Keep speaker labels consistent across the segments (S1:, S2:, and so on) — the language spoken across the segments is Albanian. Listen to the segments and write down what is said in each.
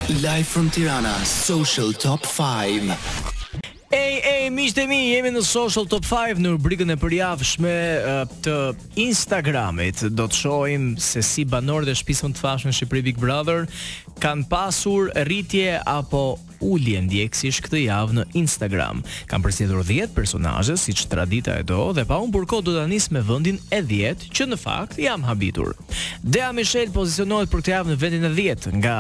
S1: Live from Tirana, Social Top 5.
S2: Ej, miqtë e mi, jemi në Social Top 5 në rubrikën e përjavshme të Instagramit. Do të shohim se si banorët e shtëpisë më të famshme në Shqipëri Big Brother kanë pasur rritje apo ulje ndjekësish këtë javë në Instagram. Kanë përsëritur 10 personazhe, siç tradita e do, dhe pa humbur kohë do ta nis me vendin e 10, që në fakt jam habitur. Dea Michelle pozicionohet për këtë javë në vendin e 10, nga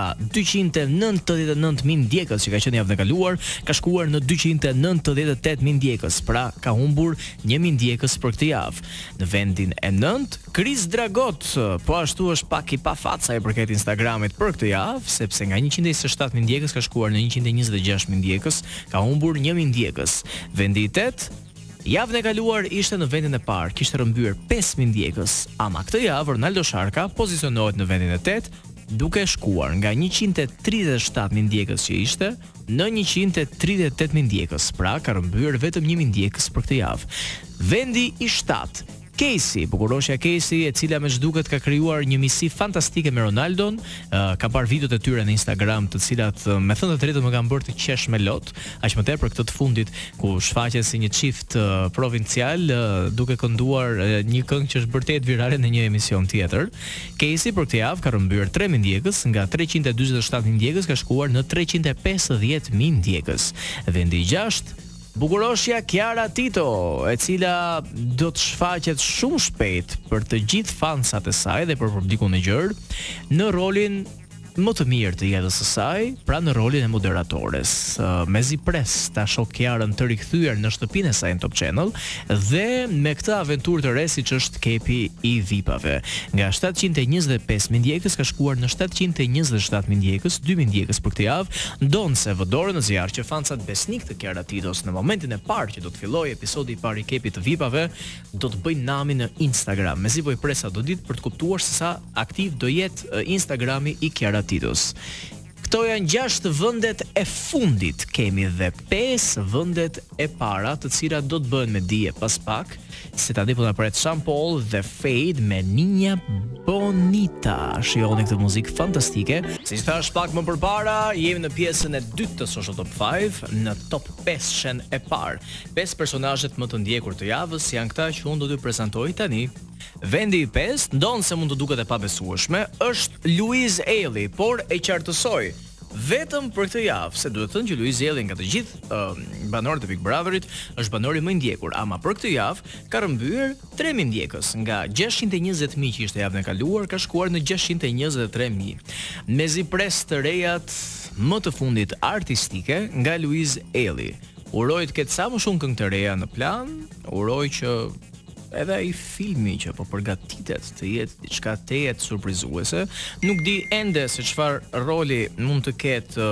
S2: 299.000 ndjekës që ka qenë javën e kaluar, ka shkuar në 298.000 ndjekës, pra ka humbur 1.000 ndjekës për këtë javë. Në vendin e 9, Chris Dragot, po ashtu është pak i pa fat sa i përket Instagramit për këtë javë, sepse nga 127.000 ndjekës ka shkuar në 126.000 ndjekës, ka humbur 1.000 ndjekës. Vendi i 8, javën e kaluar ishte në vendin e parë, kishte rrëmbyer 5.000 ndjekës, ama këtë javë Ronaldo Sharka pozicionohet në vendin e 8, duke shkuar nga 137.000 ndjekës që ishte në 138.000 ndjekës, pra ka rrëmbyer vetëm 1.000 ndjekës për këtë javë. Vendi i 7, Casey, bukuroshja Casey, e cila me ç'duket ka krijuar një misi fantastike me Ronaldon. Ka parë videot e tyre në Instagram, të cilat me thënë të drejtën më kanë bërë të qesh me lot, aq më tepër këtë të fundit ku shfaqet si një çift provincial duke kënduar një këngë që është vërtet virale në një emision tjetër. Casey për këtë javë ka rrëmbyer 3.000 ndjekës, nga 347.000 ndjekës ka shkuar në 350.000 ndjekës. Vendi i 6, bukuroshja Chiara Tito, e cila do të shfaqet shumë shpejt për të gjithë fansat e saj dhe për publikun e gjerë në rolin më të mirë të jetës së saj, pra në rolin e moderatores. Mezi pres ta shoh Chiarën të rikthyer në shtëpinë e saj në Top Channel dhe me këtë aventurë të re siç është kepi i VIP-ave. Nga 725.000 ndjekës ka shkuar në 727.000 ndjekës, 2.000 ndjekës për këtë javë, ndonse vë dorë në zjarr që fansat besnik të Chiara Titos në momentin e parë që do të fillojë episodi i parë i kepit të VIP-ave, do të bëjnë namin në Instagram. Mezi po i presa do ditë për të kuptuar se sa aktiv do jetë Instagrami i Chiara Titos. Këto janë 6 vendet e fundit. Kemi dhe 5 vendet e para, të cilat do të bëhen me dije pas pak, se tani po na pret Sean Paul dhe Fade me Niña Bonita. Shihoni këtë muzikë fantastike. Siç thash pak më përpara, jemi në pjesën e dytë të Social Top 5, në Top 5-shen e parë. 5 personazhet më të ndjekur të javës janë këta që unë do t'ju prezantoj tani. Vendi i 5, ndonse mund të duket e pabesueshme, është Wizii, por e qartësoj vetëm për këtë javë, se duhet të thënë që Wizii nga të gjithë banorët e Big Brotherit është banori më i ndjekur, ama për këtë javë ka rrëmbyer 3.000 ndjekës, nga 620.000 që ishte javën e kaluar ka shkuar në 623.000. Mezi pres të rejat më të fundit artistike nga Wizii. Uroj të ketë sa më shumë këngë të reja në plan, uroj që edhe ai filmi që po përgatitet të jetë diçka të jetë surprizuese. Nuk di ende se çfarë roli mund të ketë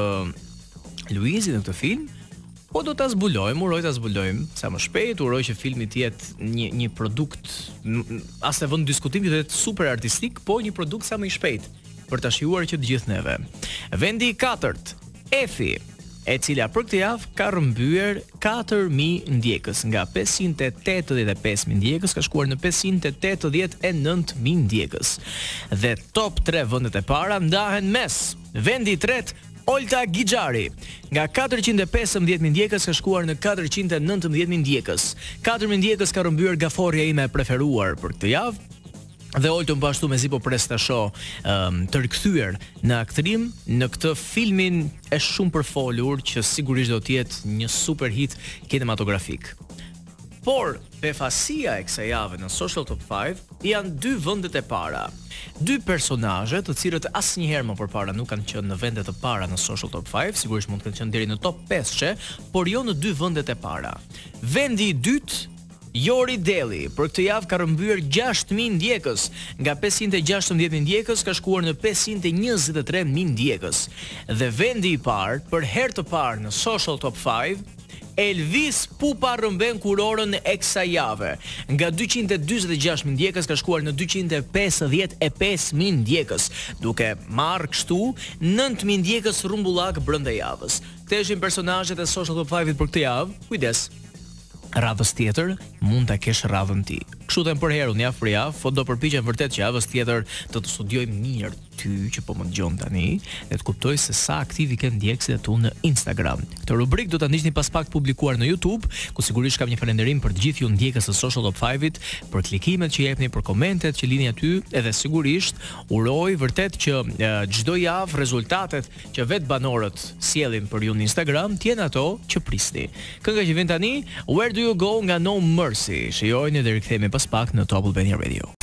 S2: Luizi në këtë film, po do ta zbulojmë, uroj ta zbulojmë sa më shpejt, uroj që filmi të jetë një produkt, as të vënë diskutim që të jetë super artistik, po një produkt sa më i shpejt për ta shijuar që të gjithë neve. Vendi i 4, Efi, e cila për këtë javë ka rrëmbyer 4.000 ndjekës, nga 585.000 ndjekës ka shkuar në 589.000 ndjekës. Dhe top 3 vendet e para ndahen mes. Vendi i 3, Olta Gixhari, nga 415.000 ndjekës ka shkuar në 419.000 ndjekës. 4.000 ndjekës ka rrëmbyer gaforja ime e preferuar për këtë javë. Dhe Oltën po ashtu mezi po pres ta shoh të rikthyer në aktrim në këtë filmin e shumë përfolur që sigurisht do të jetë një super hit kinematografik. Por befasia e kësaj jave në Social Top 5 janë 2 vendet e para. 2 personazhe të cilët asnjëherë më përpara nuk kanë qenë në vendet e para në Social Top 5, sigurisht mund të kenë qenë deri në Top 5, por jo në 2 vendet e para. Vendi i dytë, Jori Deli, për këtë javë ka rrëmbyer 6.000 ndjekës, nga 516.000 ndjekës ka shkuar në 523.000 ndjekës. Dhe vendi i parë, për herë të parë në Social Top 5, Elvis Pupa rrëmben kurorën e kësaj jave. Nga 246.000 ndjekës ka shkuar në 255.000 ndjekës, duke marrë kështu 9.000 ndjekës rrumbullak brenda javës. Këto ishin personazhet e Social Top 5 për këtë javë. Kujdes. Radhës tjetër mund ta kesh radhën ti. Kështu them për herë, unë javë për javë, po do përpiqem vërtet që javës tjetër të studioj mirë ty që po më dëgjon tani, dhe të kuptoj se sa aktiv i kanë ndjekësit atu në Instagram. Këtë rubrik do ta ndiqni pas pak publikuar në YouTube, ku sigurisht kam një falënderim për të gjithë ju ndjekës të Social Top 5-it, për klikimet që jepni, për komentet që lini aty, edhe sigurisht uroj vërtet që çdo javë rezultatet që vet banorët sjellin për ju në Instagram të jenë ato që prisni. Kënga që vjen tani, Where Do You Go nga No Mercy. Shijojeni dhe rikthehemi pas pak në Top Albania Radio.